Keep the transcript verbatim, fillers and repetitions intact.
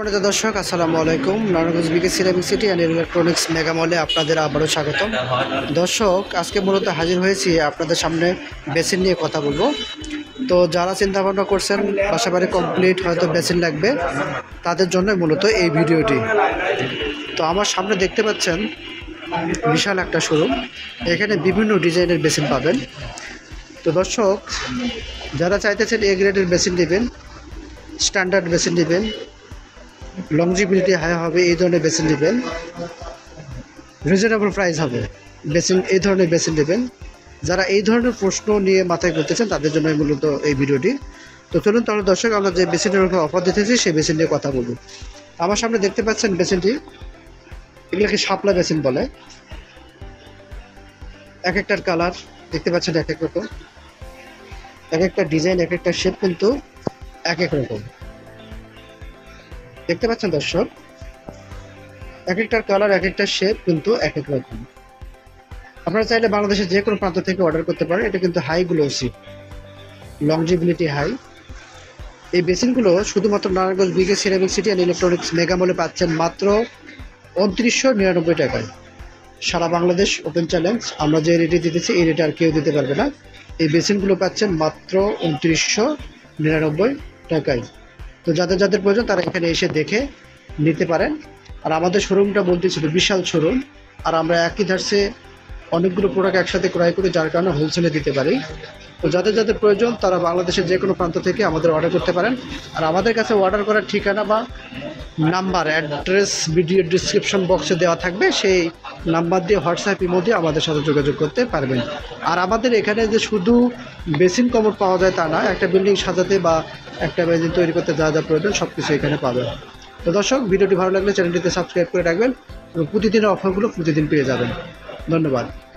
সম্মানিত দর্শক, আসসালামু আলাইকুম। Narayanganj BK ceramic city and electronics mega মলে আপনাদের আবারও স্বাগতম। দর্শক, আজকে মূলত হাজির হয়েছি আপনাদের সামনে বেসিন নিয়ে কথা বলবো। তো যারা চিন্তা ভাবনা করছেন বাসাবাড়ি কমপ্লিট হয়তো বেসিন লাগবে, তাদের জন্য মূলত এই ভিডিওটি। তো আমার সামনে দেখতে পাচ্ছেন বিশাল একটা শোরুম, এখানে বিভিন্ন ডিজাইনের বেসিন পাবেন। তো দর্শক, যারা চাইতেছেন এ গ্রেডের বেসিন নেবেন, স্ট্যান্ডার্ড বেসিন নেবেন, লংজিবিলিটি হাই হবে, এই ধরনের বেসিন নেবেন, রিজনেবল প্রাইস হবে বেসিন, এই ধরনের বেসিন নেবেন। যারা এই ধরনের প্রশ্ন নিয়ে মাথায় করতেছেন তাদের জন্য মূলত এই ভিডিওটি। তো চলুন তাহলে দর্শক, আমরা যে বেসিনের উপর অফার দিতেছি সেই বেসিন নিয়ে কথা বলব। আমার সামনে দেখতে পাচ্ছেন বেসিনটি, এগুলোকে শাপলা বেসিন বলে। এক একটার কালার দেখতে পাচ্ছেন এক এক রকম, এক একটা ডিজাইন, এক একটা শেপ কিন্তু এক এক রকম দেখতে পাচ্ছেন দর্শক। এক একটার কালার, এক একটা শেপ কিন্তু এক এক রকম। আপনারা চাইলে বাংলাদেশের যে কোনো প্রান্ত থেকে অর্ডার করতে পারেন। এটা কিন্তু হাই গ্লোসি, লংজিবিলিটি হাই। এই বেসিনগুলো শুধুমাত্র Narayanganj BK ceramic city and electronics mega মলে পাচ্ছেন মাত্র উনত্রিশশো নিরানব্বই টাকায়। সারা বাংলাদেশ ওপেন চ্যালেঞ্জ, আমরা যে রেটে দিতেছি এই রেটে আর কেউ দিতে পারবে না। এই বেসিনগুলো পাচ্ছেন মাত্র উনত্রিশশো নিরানব্বই টাকায়। তো যাদের যাদের প্রয়োজন তারা এখানে এসে দেখে নিতে পারেন। আর আমাদের শোরুমটা বলতেছিল বিশাল শোরুম, আর আমরা একই ধার্সে অনেকগুলো প্রোডাক্ট একসাথে ক্রয় করি, যার কারণে হোলসেলে দিতে পারি। তো যাদের যাদের প্রয়োজন তারা বাংলাদেশের যে কোনো প্রান্ত থেকে আমাদের অর্ডার করতে পারেন। আর আমাদের কাছে অর্ডার করার ঠিকানা বা নাম্বার, অ্যাড্রেস ভিডিও ডিসক্রিপশন বক্সে দেওয়া থাকবে, সেই নাম্বার দিয়ে হোয়াটসঅ্যাপ ইমো দিয়ে আমাদের সাথে যোগাযোগ করতে পারবেন। আর আমাদের এখানে যে শুধু বেসিন কমোড পাওয়া যায় তা না, একটা বিল্ডিং সাজাতে বা একটা বেসিন তৈরি করতে যা যা প্রয়োজন সব কিছু এখানে পাবেন। তো দর্শক, ভিডিওটি ভালো লাগলে চ্যানেলটিতে সাবস্ক্রাইব করে রাখবেন এবং প্রতিদিনের অফারগুলো প্রতিদিন পেয়ে যাবেন। ধন্যবাদ।